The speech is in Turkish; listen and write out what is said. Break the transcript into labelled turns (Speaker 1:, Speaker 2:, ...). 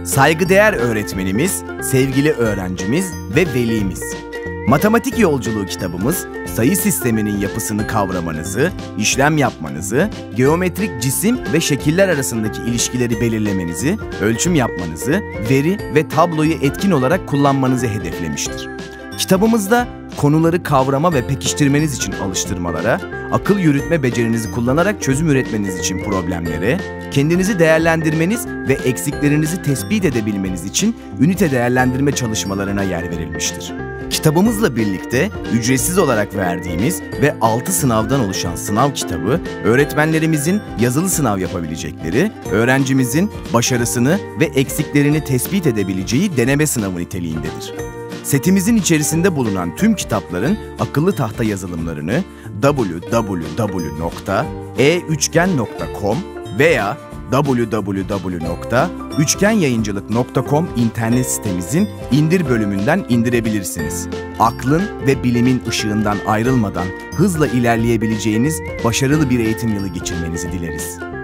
Speaker 1: Saygıdeğer öğretmenimiz, sevgili öğrencimiz ve velimiz. Matematik Yolculuğu kitabımız, sayı sisteminin yapısını kavramanızı, işlem yapmanızı, geometrik cisim ve şekiller arasındaki ilişkileri belirlemenizi, ölçüm yapmanızı, veri ve tabloyu etkin olarak kullanmanızı hedeflemiştir. Kitabımızda konuları kavrama ve pekiştirmeniz için alıştırmalara, akıl yürütme becerinizi kullanarak çözüm üretmeniz için problemlere, kendinizi değerlendirmeniz ve eksiklerinizi tespit edebilmeniz için ünite değerlendirme çalışmalarına yer verilmiştir. Kitabımızla birlikte ücretsiz olarak verdiğimiz ve 6 sınavdan oluşan sınav kitabı, öğretmenlerimizin yazılı sınav yapabilecekleri, öğrencimizin başarısını ve eksiklerini tespit edebileceği deneme sınavı niteliğindedir. Setimizin içerisinde bulunan tüm kitapların akıllı tahta yazılımlarını www.e3gen.com veya www.üçgenyayıncılık.com internet sitemizin indir bölümünden indirebilirsiniz. Aklın ve bilimin ışığından ayrılmadan hızla ilerleyebileceğiniz başarılı bir eğitim yılı geçirmenizi dileriz.